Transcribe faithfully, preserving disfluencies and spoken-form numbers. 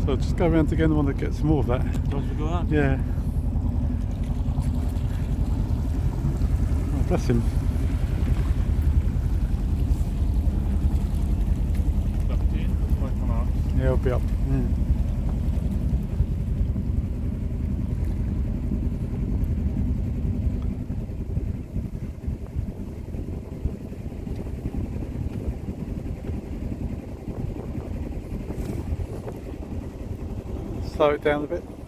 So I'll just go around again, I want to get some more of that. Do you want to go out? Yeah. Oh, bless him. Yeah, he'll be up. Mm. Slow it down a bit.